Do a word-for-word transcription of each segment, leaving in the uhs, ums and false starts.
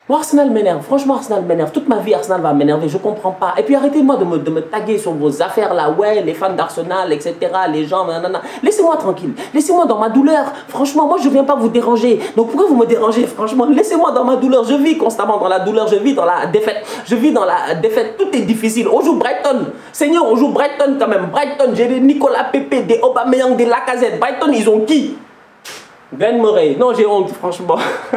Moi, Arsenal m'énerve. Franchement, Arsenal m'énerve. Toute ma vie, Arsenal va m'énerver. Je comprends pas. Et puis, arrêtez-moi de me, de me taguer sur vos affaires là. Ouais, les fans d'Arsenal, et cetera. Les gens, nanana. Laissez-moi tranquille. Laissez-moi dans ma douleur. Franchement, moi, je viens pas vous déranger. Donc, pourquoi vous me dérangez? Franchement, laissez-moi dans ma douleur. Je vis constamment dans la douleur. Je vis dans la défaite. Je vis dans la défaite. Tout est difficile. On joue Brighton. Seigneur, on joue Brighton quand même. Brighton, j'ai des Nicolas Pepe, des Aubameyang, des Lacazette. Brighton, ils ont qui? Glenn Murray. Non, j'ai honte, franchement.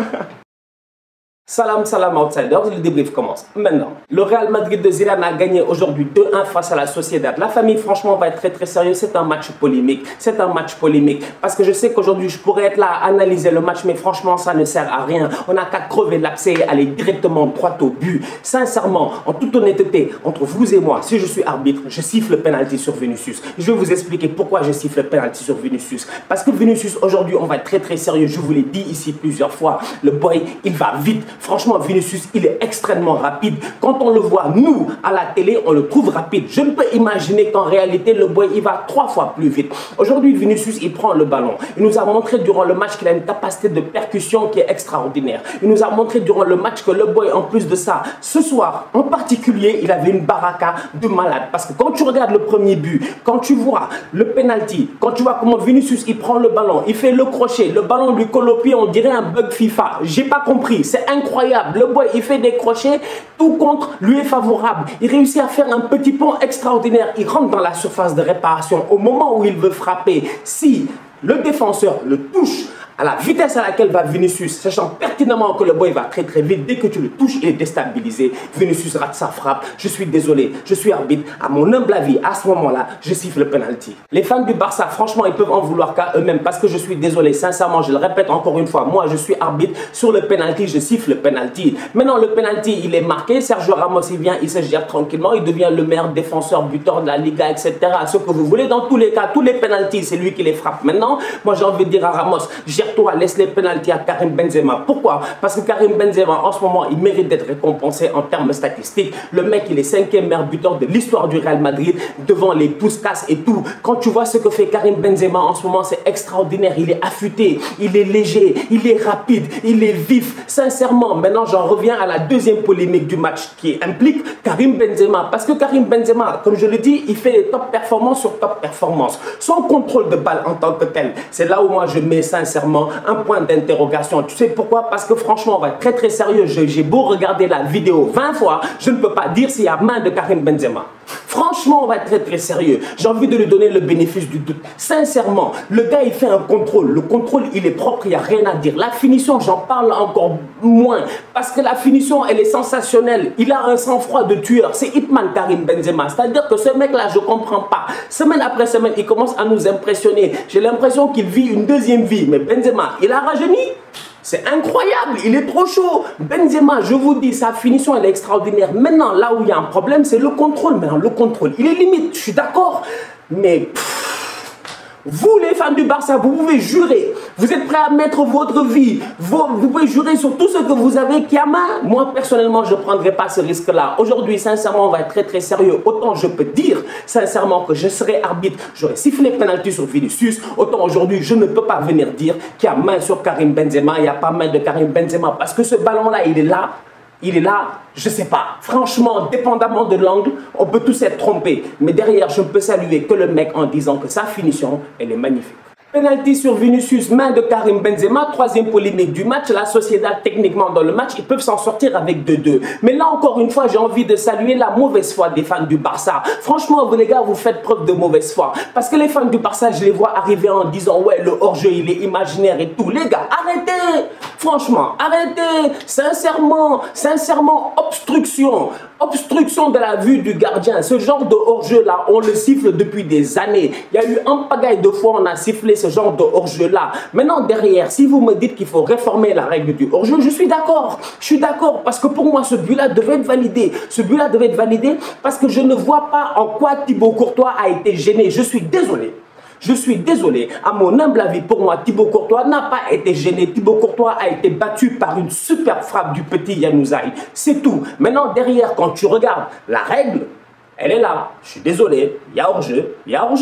Salam, salam outsiders, le débrief commence maintenant. Le Real Madrid de Zidane a gagné aujourd'hui deux un face à la Sociedad. La famille, franchement, va être très très sérieuse. C'est un match polémique. C'est un match polémique. Parce que je sais qu'aujourd'hui, je pourrais être là à analyser le match, mais franchement, ça ne sert à rien. On n'a qu'à crever l'abcès et aller directement droit au but. Sincèrement, en toute honnêteté, entre vous et moi, si je suis arbitre, je siffle le penalty sur Vinicius. Je vais vous expliquer pourquoi je siffle le penalty sur Vinicius. Parce que Vinicius, aujourd'hui, on va être très très sérieux. Je vous l'ai dit ici plusieurs fois. Le boy, il va vite. Franchement, Vinicius, il est extrêmement rapide. Quand on le voit, nous, à la télé, on le trouve rapide. Je ne peux imaginer qu'en réalité, le boy, il va trois fois plus vite. Aujourd'hui, Vinicius, il prend le ballon. Il nous a montré durant le match qu'il a une capacité de percussion qui est extraordinaire. Il nous a montré durant le match que le boy, en plus de ça, ce soir, en particulier, il avait une baraka de malade. Parce que quand tu regardes le premier but, quand tu vois le penalty, quand tu vois comment Vinicius, il prend le ballon, il fait le crochet, le ballon lui colle au pied, on dirait un bug FIFA. J'ai pas compris. C'est incroyable. Le boy, il fait des crochets, tout contre lui est favorable. Il réussit à faire un petit pont extraordinaire. Il rentre dans la surface de réparation au moment où il veut frapper. Si le défenseur le touche à la vitesse à laquelle va Vinicius, sachant pertinemment que le boy va très très vite, dès que tu le touches, il est déstabilisé. Vinicius rate sa frappe. Je suis désolé, je suis arbitre. À mon humble avis, à ce moment-là, je siffle le penalty. Les fans du Barça, franchement, ils peuvent en vouloir qu'à eux-mêmes parce que je suis désolé. Sincèrement, je le répète encore une fois, moi, je suis arbitre. Sur le penalty, je siffle le penalty. Maintenant, le penalty, il est marqué. Sergio Ramos, il vient, il se gère tranquillement. Il devient le meilleur défenseur, buteur de la Liga, et cetera. Ce que vous voulez, dans tous les cas, tous les penaltys, c'est lui qui les frappe. Maintenant, moi, j'ai envie de dire à Ramos, toi, laisse les pénaltys à Karim Benzema. Pourquoi? Parce que Karim Benzema, en ce moment, il mérite d'être récompensé en termes statistiques. Le mec, il est cinquième meilleur buteur de l'histoire du Real Madrid, devant les Puskas et tout. Quand tu vois ce que fait Karim Benzema en ce moment, c'est extraordinaire. Il est affûté, il est léger, il est rapide, il est vif. Sincèrement, maintenant, j'en reviens à la deuxième polémique du match qui implique Karim Benzema. Parce que Karim Benzema, comme je le dis, il fait des top performances sur top performances. Son contrôle de balle en tant que tel, c'est là où moi je mets sincèrement un point d'interrogation. Tu sais pourquoi? Parce que franchement, on va être très très sérieux. J'ai beau regarder la vidéo vingt fois, je ne peux pas dire s'il y a main de Karim Benzema. Franchement, on va être très très sérieux. J'ai envie de lui donner le bénéfice du doute. Sincèrement, le gars, il fait un contrôle. Le contrôle, il est propre, il n'y a rien à dire. La finition, j'en parle encore moins. Parce que la finition, elle est sensationnelle. Il a un sang-froid de tueur. C'est Hitman Karim Benzema. C'est-à-dire que ce mec-là, je ne comprends pas. Semaine après semaine, il commence à nous impressionner. J'ai l'impression qu'il vit une deuxième vie. Mais Benzema, il a rajeuni. C'est incroyable, il est trop chaud. Benzema, je vous dis, sa finition, elle est extraordinaire. Maintenant, là où il y a un problème, c'est le contrôle. Maintenant, le contrôle, il est limite, je suis d'accord. Mais pff, vous, les fans du Barça, vous pouvez jurer. Vous êtes prêts à mettre votre vie. Vous, vous pouvez jurer sur tout ce que vous avez qui a main. Moi, personnellement, je ne prendrai pas ce risque-là. Aujourd'hui, sincèrement, on va être très, très sérieux. Autant je peux dire, sincèrement, que je serai arbitre. J'aurais sifflé penalty sur Vinicius. Autant aujourd'hui, je ne peux pas venir dire qu'il y a main sur Karim Benzema. Il n'y a pas main de Karim Benzema. Parce que ce ballon-là, il est là. Il est là, je ne sais pas. Franchement, dépendamment de l'angle, on peut tous être trompés. Mais derrière, je ne peux saluer que le mec en disant que sa finition, elle est magnifique. Penalty sur Vinicius, main de Karim Benzema, troisième polémique du match. La Sociedad, techniquement, dans le match, ils peuvent s'en sortir avec deux deux. Mais là, encore une fois, j'ai envie de saluer la mauvaise foi des fans du Barça. Franchement, vous les gars, vous faites preuve de mauvaise foi. Parce que les fans du Barça, je les vois arriver en disant, ouais, le hors-jeu, il est imaginaire et tout. Les gars, arrêtez! Franchement, arrêtez! Sincèrement, sincèrement, obstruction. Obstruction de la vue du gardien. Ce genre de hors-jeu-là, on le siffle depuis des années. Il y a eu un pagaille de fois, on a sifflé ce genre de hors-jeu-là. Maintenant, derrière, si vous me dites qu'il faut réformer la règle du hors-jeu, je suis d'accord. Je suis d'accord parce que pour moi, ce but-là devait être validé. Ce but-là devait être validé parce que je ne vois pas en quoi Thibaut Courtois a été gêné. Je suis désolé. Je suis désolé, à mon humble avis, pour moi, Thibaut Courtois n'a pas été gêné. Thibaut Courtois a été battu par une super frappe du petit Januzaj. C'est tout. Maintenant, derrière, quand tu regardes la règle, elle est là. Je suis désolé, il y a hors-jeu, il y a hors-jeu.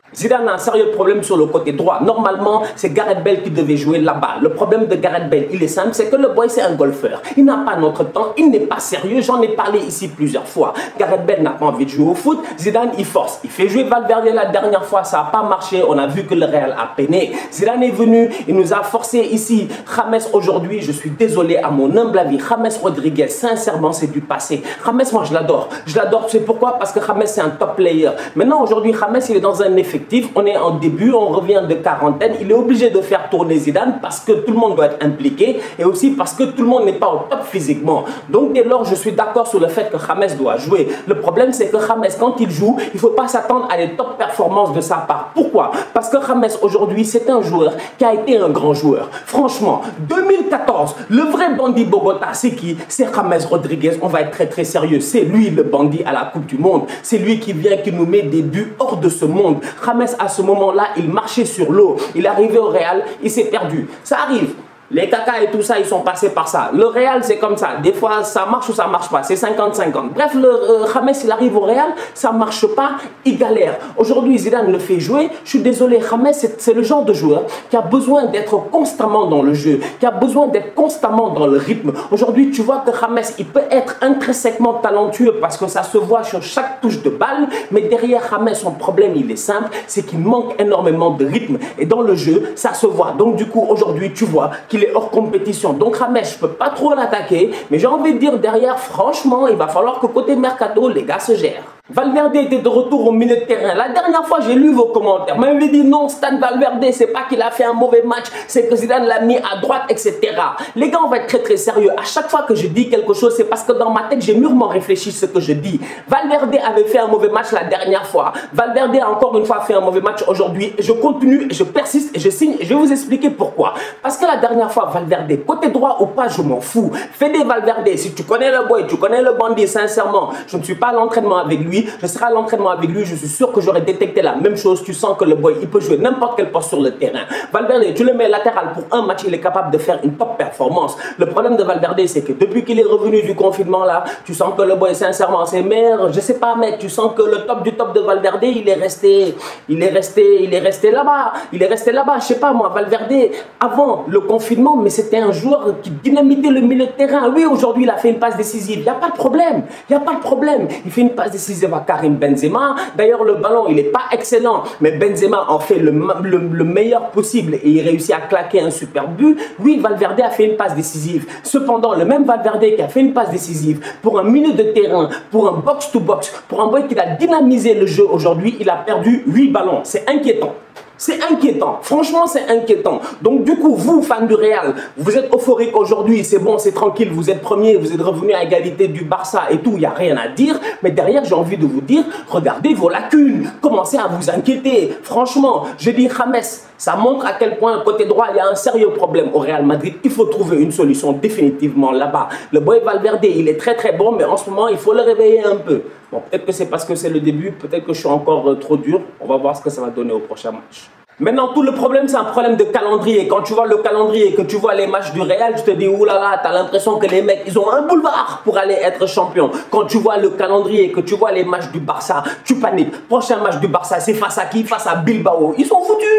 Zidane a un sérieux problème sur le côté droit. Normalement, c'est Gareth Bale qui devait jouer là-bas. Le problème de Gareth Bale, il est simple, c'est que le boy, c'est un golfeur. Il n'a pas notre temps, il n'est pas sérieux. J'en ai parlé ici plusieurs fois. Gareth Bale n'a pas envie de jouer au foot. Zidane, il force. Il fait jouer Valverde la dernière fois, ça n'a pas marché. On a vu que le Real a peiné. Zidane est venu, il nous a forcé ici. James, aujourd'hui, je suis désolé à mon humble avis. James Rodriguez, sincèrement, c'est du passé. James, moi, je l'adore. Je l'adore, tu sais pourquoi? Parce que James, c'est un top player. Maintenant, aujourd'hui, James, il est dans un effet. On est en début, on revient de quarantaine, il est obligé de faire tourner Zidane parce que tout le monde doit être impliqué et aussi parce que tout le monde n'est pas au top physiquement. Donc dès lors, je suis d'accord sur le fait que James doit jouer. Le problème, c'est que James, quand il joue, il ne faut pas s'attendre à des top performances de sa part. Pourquoi? Parce que James, aujourd'hui, c'est un joueur qui a été un grand joueur. Franchement, deux mille quatorze, le vrai bandit Bogota, c'est qui? C'est James Rodriguez. On va être très très sérieux. C'est lui le bandit à la Coupe du Monde. C'est lui qui vient, qui nous met des buts hors de ce monde. James, à ce moment-là, il marchait sur l'eau. Il est arrivé au Real, il s'est perdu. Ça arrive. Les Kaka et tout ça, ils sont passés par ça. Le Real, c'est comme ça. Des fois, ça marche ou ça marche pas. C'est cinquante cinquante. Bref, le euh, James, il arrive au Real, ça marche pas, il galère. Aujourd'hui, Zidane le fait jouer. Je suis désolé, James, c'est le genre de joueur qui a besoin d'être constamment dans le jeu, qui a besoin d'être constamment dans le rythme. Aujourd'hui, tu vois que James, il peut être intrinsèquement talentueux parce que ça se voit sur chaque touche de balle. Mais derrière James, son problème, il est simple, c'est qu'il manque énormément de rythme. Et dans le jeu, ça se voit. Donc, du coup, aujourd'hui, tu vois qu'il est hors compétition. Donc James, je ne peux pas trop l'attaquer, mais j'ai envie de dire derrière, franchement, il va falloir que côté mercato, les gars se gèrent. Valverde était de retour au milieu de terrain. La dernière fois, j'ai lu vos commentaires. Vous m'avez dit non, Stan Valverde, c'est pas qu'il a fait un mauvais match, c'est que Zidane l'a mis à droite, et cetera. Les gars, on va être très très sérieux. À chaque fois que je dis quelque chose, c'est parce que dans ma tête, j'ai mûrement réfléchi ce que je dis. Valverde avait fait un mauvais match la dernière fois. Valverde a encore une fois fait un mauvais match aujourd'hui. Je continue, je persiste et je signe. Et je vais vous expliquer pourquoi. Parce que la dernière fois, Valverde, côté droit ou pas, je m'en fous. Fais des Valverde. Si tu connais le boy, tu connais le bandit, sincèrement, je ne suis pas à l'entraînement avec lui. Je serai à l'entraînement avec lui, je suis sûr que j'aurais détecté la même chose. Tu sens que le boy, il peut jouer n'importe quel poste sur le terrain. Valverde, tu le mets latéral pour un match, il est capable de faire une top performance. Le problème de Valverde, c'est que depuis qu'il est revenu du confinement là, tu sens que le boy, sincèrement, c'est merde. Je sais pas, mec, tu sens que le top du top de Valverde, il est resté, il est resté, il est resté là-bas. Il est resté là-bas, je sais pas moi, Valverde, avant le confinement, mais c'était un joueur qui dynamitait le milieu de terrain. Oui, aujourd'hui, il a fait une passe décisive. Il n'y a pas de problème. Il n'y a pas de problème. Il fait une passe décisive à Karim Benzema. D'ailleurs, le ballon, il n'est pas excellent, mais Benzema en fait le, le, le meilleur possible et il réussit à claquer un super but. Oui, Valverde a fait une passe décisive. Cependant, le même Valverde qui a fait une passe décisive pour un milieu de terrain, pour un box-to-box, pour un boy qui a dynamisé le jeu aujourd'hui, il a perdu huit ballons. C'est inquiétant. C'est inquiétant, franchement c'est inquiétant. Donc du coup, vous fans du Real, vous êtes euphorique aujourd'hui, c'est bon, c'est tranquille, vous êtes premier, vous êtes revenu à égalité du Barça et tout, il n'y a rien à dire. Mais derrière, j'ai envie de vous dire, regardez vos lacunes, commencez à vous inquiéter. Franchement, je dis James, ça montre à quel point côté droit, il y a un sérieux problème au Real Madrid. Il faut trouver une solution définitivement là-bas. Le boy Valverde, il est très très bon, mais en ce moment, il faut le réveiller un peu. Bon, peut-être que c'est parce que c'est le début, peut-être que je suis encore euh, trop dur. On va voir ce que ça va donner au prochain match. Maintenant, tout le problème, c'est un problème de calendrier. Quand tu vois le calendrier, que tu vois les matchs du Real, tu te dis, oulala, t'as l'impression que les mecs, ils ont un boulevard pour aller être champion. Quand tu vois le calendrier, que tu vois les matchs du Barça, tu paniques. Prochain match du Barça, c'est face à qui? Face à Bilbao. Ils sont foutus.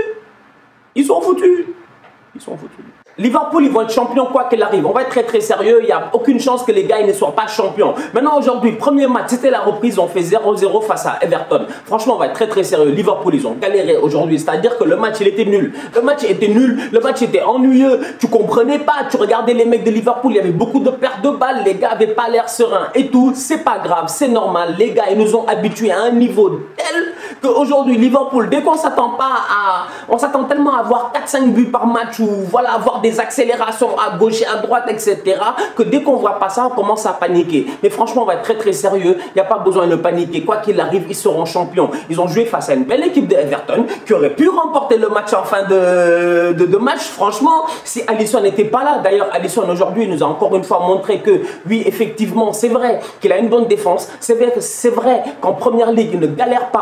Ils sont foutus. Ils sont foutus. Liverpool, ils vont être champions quoi qu'il arrive. On va être très très sérieux. Il n'y a aucune chance que les gars ils ne soient pas champions. Maintenant, aujourd'hui, premier match, c'était la reprise. On fait zéro zéro face à Everton. Franchement, on va être très très sérieux. Liverpool, ils ont galéré aujourd'hui. C'est-à-dire que le match, il était nul. Le match était nul. Le match était ennuyeux. Tu comprenais pas. Tu regardais les mecs de Liverpool. Il y avait beaucoup de pertes de balles. Les gars n'avaient pas l'air sereins et tout. C'est pas grave. C'est normal. Les gars, ils nous ont habitués à un niveau tel qu'aujourd'hui, Liverpool, dès qu'on s'attend pas à... On s'attend tellement à avoir quatre cinq buts par match ou voilà, avoir des accélérations à gauche et à droite, et cetera. Que dès qu'on voit pas ça, on commence à paniquer. Mais franchement, on va être très très sérieux. Il n'y a pas besoin de paniquer. Quoi qu'il arrive, ils seront champions. Ils ont joué face à une belle équipe de Everton qui aurait pu remporter le match en fin de, de, de match. Franchement, si Alisson n'était pas là. D'ailleurs, Alisson aujourd'hui nous a encore une fois montré que oui, effectivement, c'est vrai qu'il a une bonne défense. C'est vrai, c'est vrai qu'en première ligue, il ne galère pas autant.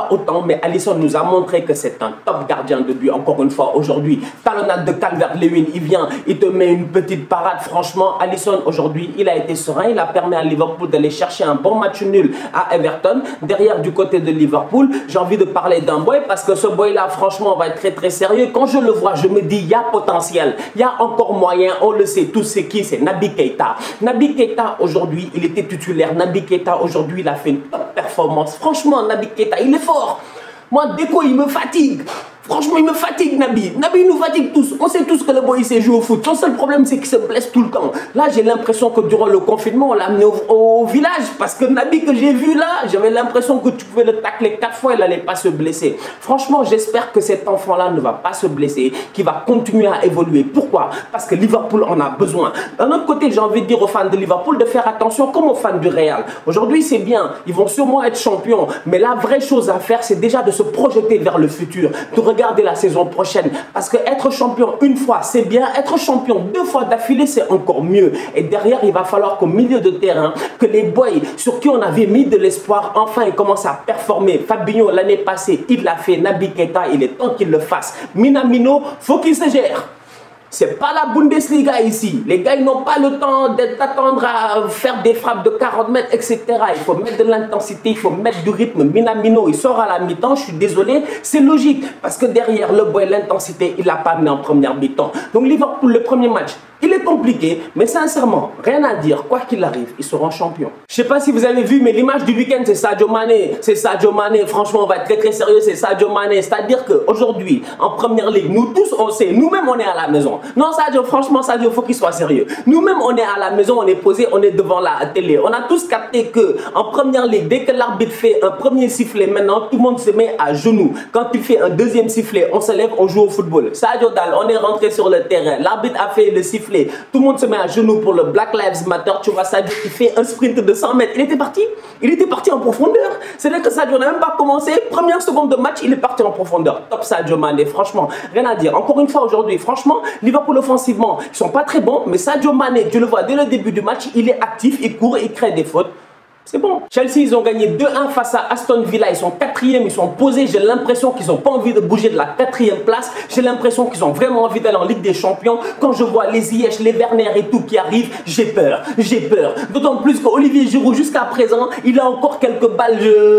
mais Alisson nous a montré que c'est un top gardien de but. Encore une fois, aujourd'hui, talonnade de Calvert-Lewin, il vient, il te met une petite parade. Franchement, Alisson, aujourd'hui, il a été serein. Il a permis à Liverpool d'aller chercher un bon match nul à Everton. Derrière, du côté de Liverpool, j'ai envie de parler d'un boy parce que ce boy-là, franchement, va être très, très sérieux. Quand je le vois, je me dis, il y a potentiel, il y a encore moyen. On le sait tous, c'est qui? C'est Naby Keita. Naby Keita, aujourd'hui, il était titulaire. Naby Keita, aujourd'hui, il a fait une top performance. Franchement, Naby Keita, il est fort. Moi, Deco, il me fatigue. Franchement, il me fatigue, Naby. Naby nous fatigue tous. On sait tous que le boy, il sait jouer au foot. Son seul problème, c'est qu'il se blesse tout le temps. Là, j'ai l'impression que durant le confinement, on l'a amené au, au, au village. Parce que Naby que j'ai vu là, j'avais l'impression que tu pouvais le tacler quatre fois, il n'allait pas se blesser. Franchement, j'espère que cet enfant-là ne va pas se blesser, qu'il va continuer à évoluer. Pourquoi? Parce que Liverpool en a besoin. D'un autre côté, j'ai envie de dire aux fans de Liverpool de faire attention comme aux fans du Real. Aujourd'hui, c'est bien. Ils vont sûrement être champions. Mais la vraie chose à faire, c'est déjà de se projeter vers le futur. De regarder la saison prochaine. Parce que être champion une fois, c'est bien. Être champion deux fois d'affilée, c'est encore mieux. Et derrière, il va falloir qu'au milieu de terrain, que les boys sur qui on avait mis de l'espoir, enfin, ils commencent à performer. Fabinho, l'année passée, il l'a fait. Naby Keita, il est temps qu'il le fasse. Minamino, faut qu'il se gère. C'est pas la Bundesliga ici. Les gars, ils n'ont pas le temps d'attendre à faire des frappes de quarante mètres, et cetera. Il faut mettre de l'intensité, il faut mettre du rythme. Minamino, il sort à la mi-temps, je suis désolé. C'est logique, parce que derrière le boy, l'intensité, il l'a pas amené en première mi-temps. Donc Liverpool, le premier match, il est compliqué, mais sincèrement, rien à dire. Quoi qu'il arrive, ils seront champions. Je sais pas si vous avez vu, mais l'image du week-end, c'est Sadio Mané. C'est Sadio Mané. Franchement, on va être très très sérieux, c'est Sadio Mané. C'est-à-dire qu'aujourd'hui, en première ligue, nous tous, on sait, nous-mêmes, on est à la maison. Non, Sadio, franchement, Sadio, il faut qu'il soit sérieux. Nous-mêmes, on est à la maison, on est posé, on est devant la télé. On a tous capté que en première ligue, dès que l'arbitre fait un premier sifflet, maintenant, tout le monde se met à genoux. Quand il fait un deuxième sifflet, on se lève, on joue au football. Sadio Dal, on est rentré sur le terrain. L'arbitre a fait le sifflet. Tout le monde se met à genoux pour le Black Lives Matter. Tu vois Sadio qui fait un sprint de cent mètres. Il était parti. Il était parti en profondeur. C'est-à-dire que Sadio n'a même pas commencé. Première seconde de match, il est parti en profondeur. Top Sadio Mané. Franchement, rien à dire. Encore une fois aujourd'hui, franchement, Liverpool offensivement, ils sont pas très bons. Mais Sadio Mané, tu le vois dès le début du match, il est actif, il court, il crée des fautes. C'est bon. Chelsea, ils ont gagné deux un face à Aston Villa. Ils sont quatrième, ils sont posés. J'ai l'impression qu'ils n'ont pas envie de bouger de la quatrième place. J'ai l'impression qu'ils ont vraiment envie d'aller en Ligue des Champions. Quand je vois les Ziyech, les Werner et tout qui arrivent, j'ai peur. J'ai peur. D'autant plus qu'Olivier Giroud, jusqu'à présent, il a encore quelques balles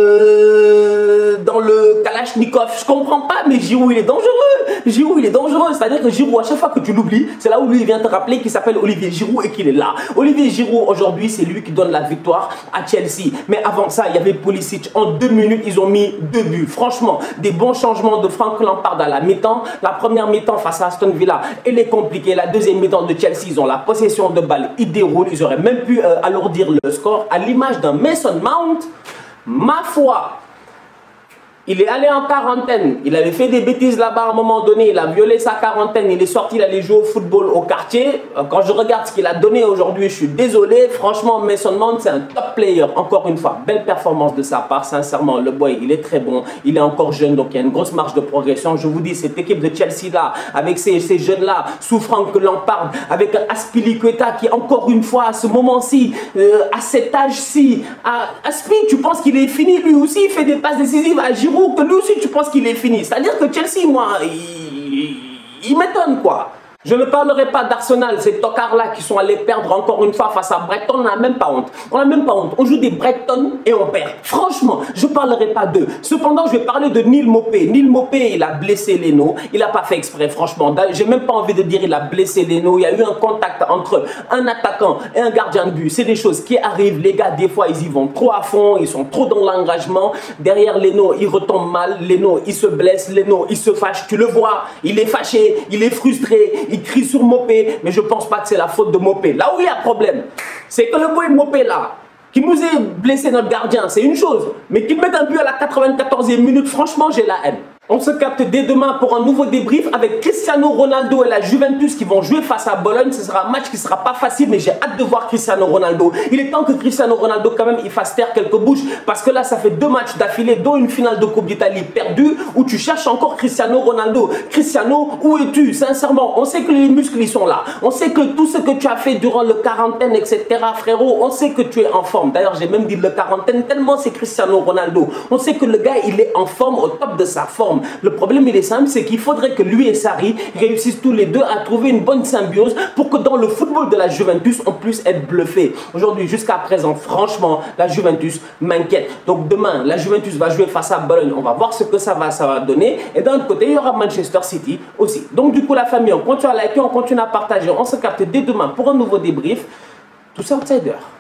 euh, dans le Kalachnikov. Je comprends pas, mais Giroud, il est dangereux. Giroud, il est dangereux. C'est-à-dire que Giroud, à chaque fois que tu l'oublies, c'est là où lui, il vient te rappeler qu'il s'appelle Olivier Giroud et qu'il est là. Olivier Giroud, aujourd'hui, c'est lui qui donne la victoire à Chelsea. Mais avant ça, il y avait Pulisic. En deux minutes, ils ont mis deux buts. Franchement, des bons changements de Frank Lampard à la mi-temps. La première mi-temps face à Aston Villa, elle est compliquée. La deuxième mi-temps de Chelsea, ils ont la possession de balle. Ils déroulent. Ils auraient même pu euh, alourdir le score. À l'image d'un Mason Mount, ma foi, il est allé en quarantaine, il avait fait des bêtises là-bas à un moment donné, il a violé sa quarantaine, il est sorti, il allait jouer au football au quartier. Quand je regarde ce qu'il a donné aujourd'hui, je suis désolé. Franchement, Mason Mount, c'est un top player. Encore une fois, belle performance de sa part. Sincèrement, le boy, il est très bon. Il est encore jeune, donc il y a une grosse marge de progression. Je vous dis, cette équipe de Chelsea-là, avec ces, ces jeunes-là, sous Frank Lampard, avec Azpilicueta qui, encore une fois, à ce moment-ci, euh, à cet âge-ci, Aspi, tu penses qu'il est fini lui aussi, il fait des passes décisives à Giroud, que lui aussi tu penses qu'il est fini. C'est-à-dire que Chelsea, moi, il, il m'étonne quoi. Je ne parlerai pas d'Arsenal, ces tocards-là qui sont allés perdre encore une fois face à Brighton. On n'a même pas honte. On n'a même pas honte. On joue des Brighton et on perd. Franchement, je ne parlerai pas d'eux. Cependant, je vais parler de Neil Maupay. Neil Maupay, il a blessé Leno. Il n'a pas fait exprès, franchement. J'ai même pas envie de dire il a blessé Leno. Il y a eu un contact entre un attaquant et un gardien de but. C'est des choses qui arrivent. Les gars, des fois, ils y vont trop à fond. Ils sont trop dans l'engagement. Derrière Leno, il retombe mal. Leno, il se blesse. Leno, il se fâche. Tu le vois. Il est fâché. Il est frustré. Il crie sur Maupay, mais je ne pense pas que c'est la faute de Maupay. Là où il y a problème, c'est que le boy Maupay là, qui nous ait blessé notre gardien, c'est une chose, mais qu'il mette un but à la quatre-vingt-quatorzième minute, franchement, j'ai la haine. On se capte dès demain pour un nouveau débrief avec Cristiano Ronaldo et la Juventus qui vont jouer face à Bologne. Ce sera un match qui sera pas facile, mais j'ai hâte de voir Cristiano Ronaldo. Il est temps que Cristiano Ronaldo quand même il fasse taire quelques bouches, parce que là ça fait deux matchs d'affilée, dont une finale de Coupe d'Italie perdue, où tu cherches encore Cristiano Ronaldo. Cristiano, où es-tu? Sincèrement, on sait que les muscles ils sont là. On sait que tout ce que tu as fait durant le quarantaine, et cetera, frérot, on sait que tu es en forme. D'ailleurs, j'ai même dit le quarantaine tellement c'est Cristiano Ronaldo. On sait que le gars il est en forme, au top de sa forme. Le problème il est simple, c'est qu'il faudrait que lui et Sarri réussissent tous les deux à trouver une bonne symbiose pour que dans le football de la Juventus, on puisse être bluffé. Aujourd'hui, jusqu'à présent, franchement, la Juventus m'inquiète. Donc demain, la Juventus va jouer face à Bologne. On va voir ce que ça va, ça va donner. Et d'un autre côté, il y aura Manchester City aussi. Donc du coup, la famille, on continue à liker, on continue à partager. On se capte dès demain pour un nouveau débrief. Tous outsiders.